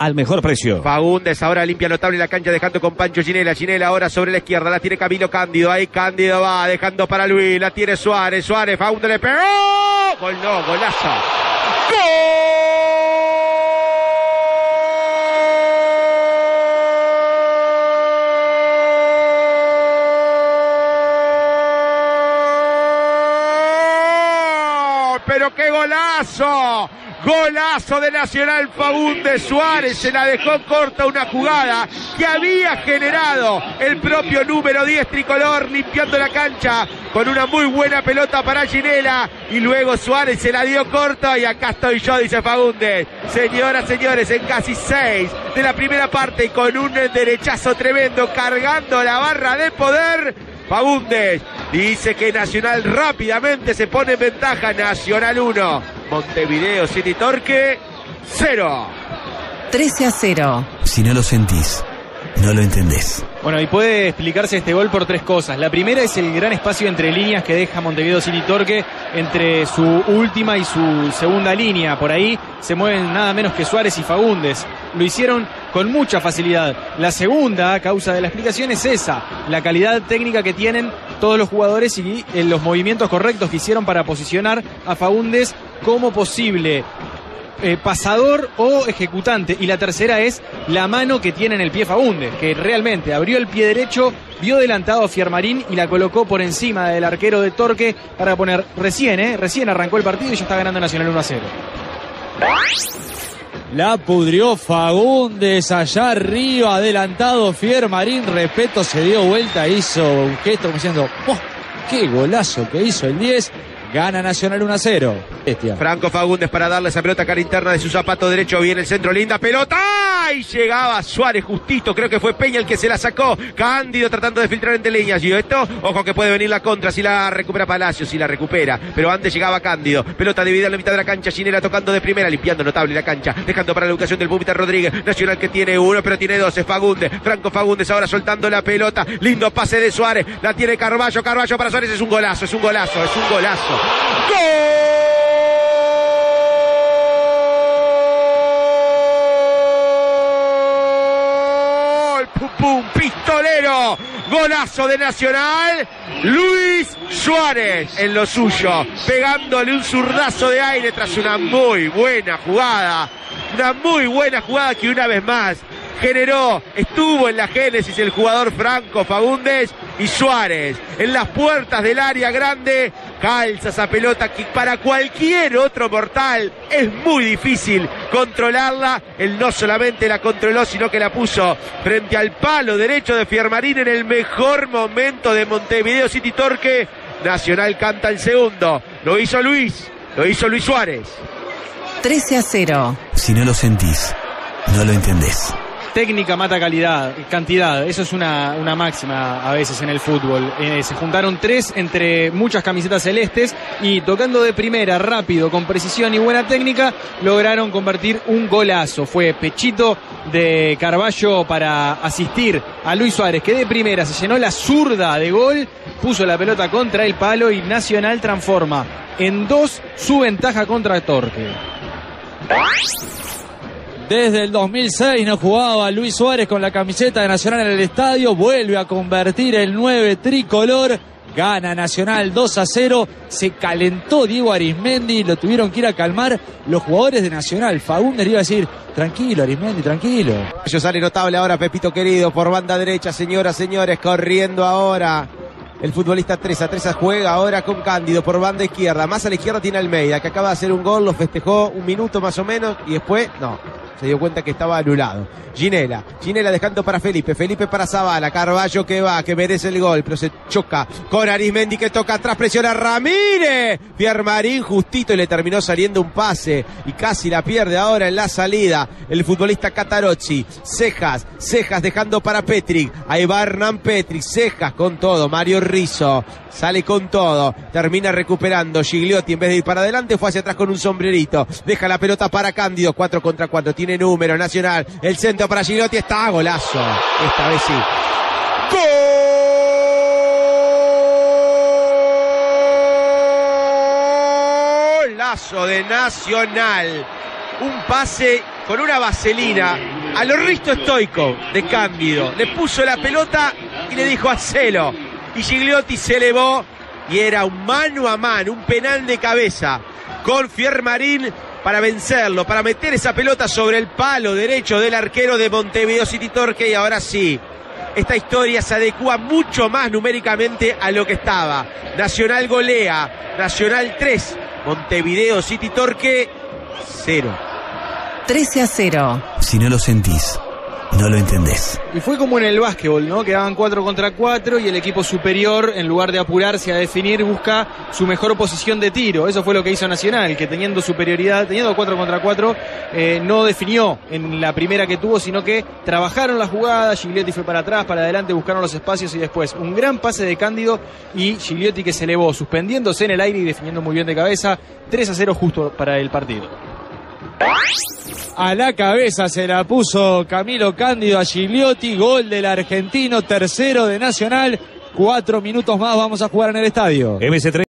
al mejor precio. Faúndez ahora limpia notable la cancha dejando con Pancho Ginela. Ginela ahora sobre la izquierda, la tiene Camilo Cándido. Ahí Cándido va dejando para Luis, la tiene Suárez. Faúndez le pegó. Gol no, golazo. Pero qué golazo, golazo de Nacional. Faúndez Suárez se la dejó corta, una jugada que había generado el propio número 10 tricolor, limpiando la cancha con una muy buena pelota para Ginela, y luego Suárez se la dio corta y acá estoy yo, dice Faúndez. Señoras, señores, en casi 6 de la primera parte y con un derechazo tremendo cargando la barra de poder, Faúndez dice que Nacional rápidamente se pone en ventaja. Nacional 1, Montevideo City Torque 0. 13-0. Si no lo sentís, no lo entendés. Bueno, y puede explicarse este gol por 3 cosas. La primera es el gran espacio entre líneas que deja Montevideo City Torque entre su última y su segunda línea. Por ahí se mueven nada menos que Suárez y Faúndez. Lo hicieron con mucha facilidad. La segunda causa de la explicación es esa, la calidad técnica que tienen todos los jugadores y los movimientos correctos que hicieron para posicionar a Faúndez como posible pasador o ejecutante. Y la tercera es la mano que tiene en el pie Faúndez, que realmente abrió el pie derecho, vio adelantado a Fiermarín y la colocó por encima del arquero de Torque para poner recién arrancó el partido y ya está ganando Nacional 1-0. La pudrió Faúndez allá arriba, adelantado Fiermarín, respeto, se dio vuelta, hizo un gesto como diciendo, ¡oh, qué golazo que hizo el 10! Gana Nacional 1-0. Franco Faúndez para darle esa pelota a cara interna de su zapato derecho. Viene el centro, linda pelota. Y llegaba Suárez justito. Creo que fue Peña el que se la sacó. Cándido tratando de filtrar entre líneas. Y esto, ojo que puede venir la contra si la recupera Palacio, si la recupera. Pero antes llegaba Cándido. Pelota dividida en la mitad de la cancha. Ginela tocando de primera, limpiando notable la cancha. Dejando para la educación del Pumita Rodríguez. Nacional que tiene 1, pero tiene 2. Es Faúndez. Franco Faúndez ahora soltando la pelota. Lindo pase de Suárez. La tiene Carballo. Carballo para Suárez. Es un golazo, es un golazo, es un golazo. ¡Gol! ¡Pum, pum! ¡Pistolero! Golazo de Nacional. Luis Suárez en lo suyo, pegándole un zurdazo de aire tras una muy buena jugada. Una muy buena jugada que una vez más estuvo en la génesis el jugador Franco Faúndez, y Suárez en las puertas del área grande calza esa pelota que para cualquier otro mortal es muy difícil controlarla. Él no solamente la controló, sino que la puso frente al palo derecho de Fiermarín en el mejor momento de Montevideo City Torque. Nacional canta el segundo. Lo hizo Luis Suárez. 13-0. Si no lo sentís, no lo entendés. Técnica mata calidad, cantidad, eso es una máxima a veces en el fútbol. Se juntaron 3 entre muchas camisetas celestes y tocando de primera, rápido, con precisión y buena técnica, lograron convertir un golazo. Fue pechito de Carballo para asistir a Luis Suárez, que de primera se llenó la zurda de gol, puso la pelota contra el palo y Nacional transforma en 2 su ventaja contra Torque. Desde el 2006 no jugaba Luis Suárez con la camiseta de Nacional en el estadio. Vuelve a convertir el 9 tricolor. Gana Nacional 2-0. Se calentó Diego Arismendi. Lo tuvieron que ir a calmar los jugadores de Nacional. Faúndez iba a decir, tranquilo Arismendi, tranquilo. Sale notable ahora Pepito querido por banda derecha, señoras, señores, corriendo ahora el futbolista Treza juega ahora con Cándido por banda izquierda. Más a la izquierda tiene Almeida, que acaba de hacer un gol, lo festejó un minuto más o menos y después, no, se dio cuenta que estaba anulado. Ginela dejando para Felipe para Zavala. Carballo que va, que merece el gol, pero se choca con Arismendi que toca atrás, presiona Ramírez. Fiermarín justito y le terminó saliendo un pase y casi la pierde ahora en la salida el futbolista Catarocci. Cejas dejando para Petric. Ahí va Hernán Petric, Cejas con todo. Mario Rizzo sale con todo, termina recuperando. Gigliotti en vez de ir para adelante fue hacia atrás con un sombrerito. Deja la pelota para Cándido, 4 contra 4, tiene número Nacional. El centro para Gigliotti, está golazo. Esta vez sí. Golazo de Nacional. un pase con una vaselina a lo Risto Stoico de Cándido. Le puso la pelota y le dijo hacelo. Y Gigliotti se elevó y era un mano a mano, un penal de cabeza con Fiermarín para vencerlo, para meter esa pelota sobre el palo derecho del arquero de Montevideo City Torque. Y ahora sí, esta historia se adecua mucho más numéricamente a lo que estaba. Nacional golea, Nacional 3, Montevideo City Torque 0. 13-0. Si no lo sentís, no lo entendés. Y fue como en el básquetbol, ¿no? Quedaban 4 contra 4 y el equipo superior, en lugar de apurarse a definir, busca su mejor posición de tiro. Eso fue lo que hizo Nacional, que teniendo superioridad, teniendo 4 contra 4, no definió en la primera que tuvo, sino que trabajaron la jugada. Gigliotti fue para atrás, para adelante, buscaron los espacios y después un gran pase de Cándido y Gigliotti que se elevó, suspendiéndose en el aire y definiendo muy bien de cabeza. 3-0 justo para el partido. A la cabeza se la puso Camilo Cándido a Gigliotti, gol del argentino, tercero de Nacional. 4 minutos más vamos a jugar en el estadio. MS3